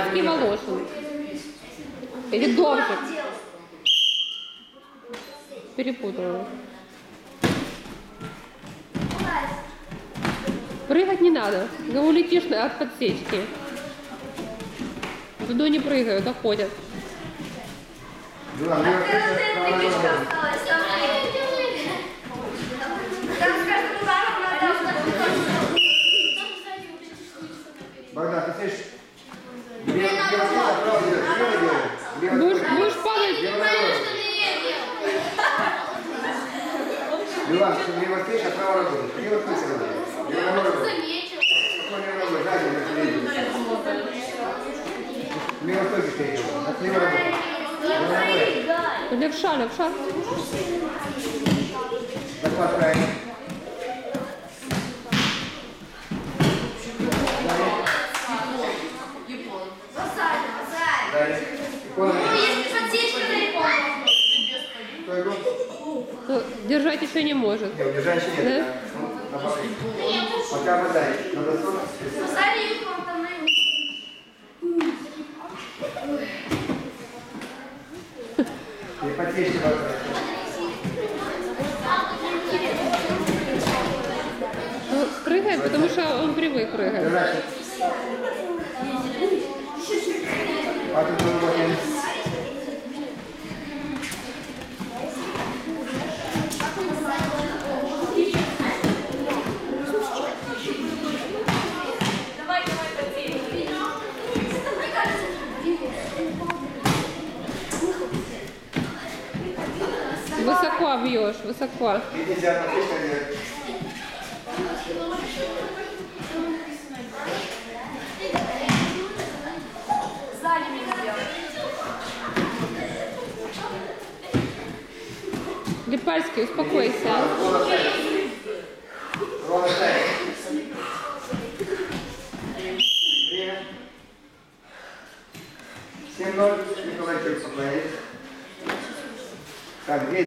Польский Волошин. Или Доржик. Перепутала. Прыгать не надо, но улетишь от подсечки. Туда не прыгают, а ходят. Богдан, ты слышишь? Будешь падать? Билан, ты лево стоишь, а право работаешь. Лево стоишь, работаешь. Лево работаешь. Лево стоишь, стоишь. Лево работаешь. Левша, левша. Захват правильно. Держать еще не может. Не, удержать еще нет. Да? Пока мотай. Надо сунуть. И подсечь его. Ну, прыгает, потому что он привык прыгать. Держать. А тут работаем. Высоко бьешь, высоко. Нельзя подсечь, делать. Липальский, успокойся. Ровно ставь. Время. 7-0. Николай Чурцев. Так,